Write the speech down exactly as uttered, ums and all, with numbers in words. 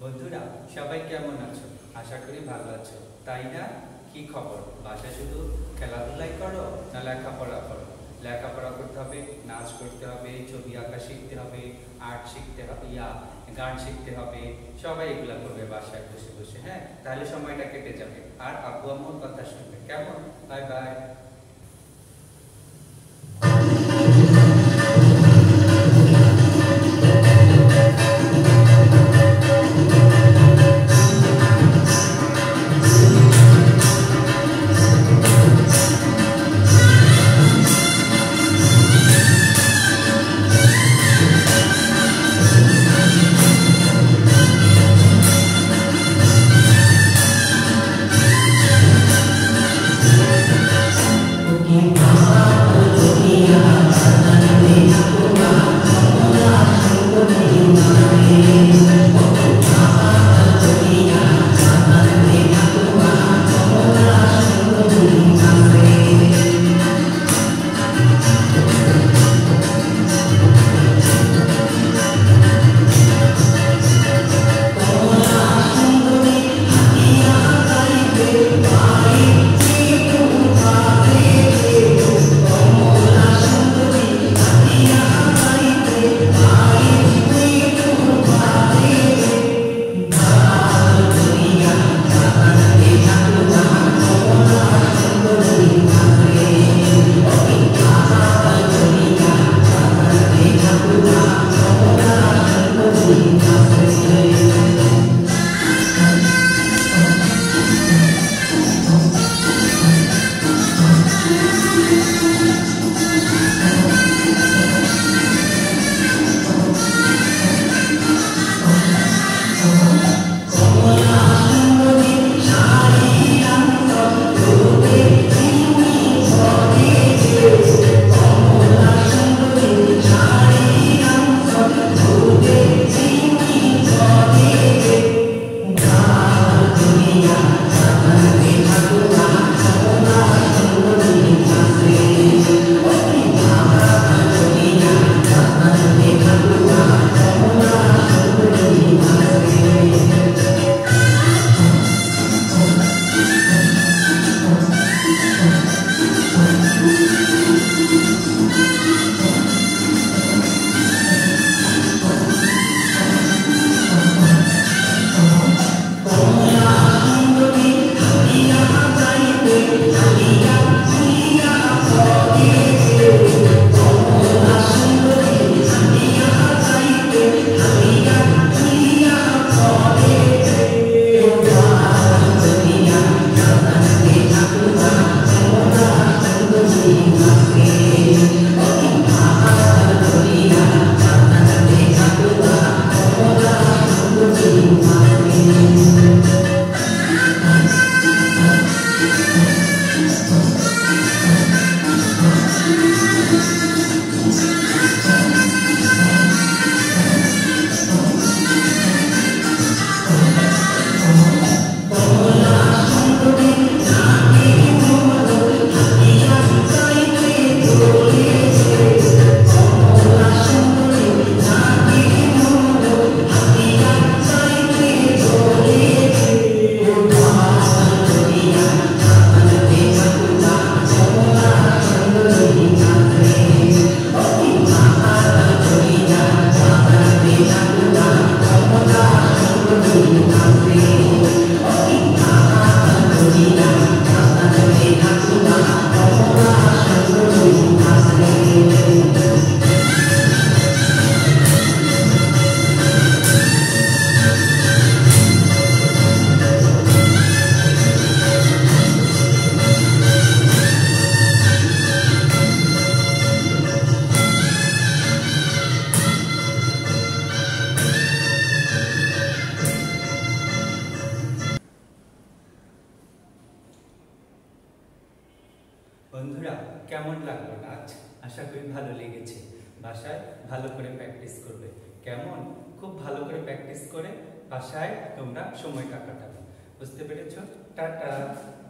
বন্ধুরা সবাই কেমন আছো? আশা করি ভালো আছো, তাই না? কি খবর? বাসায় শুধু খেলাধুলাই করো না লেখাপড়া করো? লেখাপড়া করতে হবে, নাচ করতে হবে, ছবি আঁকা শিখতে হবে, আর্ট শিখতে হবে, ইয়া গান শিখতে হবে। সবাই এগুলা করবে বাসায় বসে বসে, হ্যাঁ? তাহলে সময়টা কেটে যাবে আর আব্বু আম্মুর কথা শুনবে। কেমন? Bye bye. বন্ধুরা কেমন লাগলো নাচ? আশা করি ভালো লেগেছে। বাসায় ভালো করে প্র্যাকটিস করবে, কেমন? খুব ভালো করে প্র্যাকটিস করে বাসায় তোমরা সময়টা কাটাবে। বুঝতে পেরেছো? টাটা।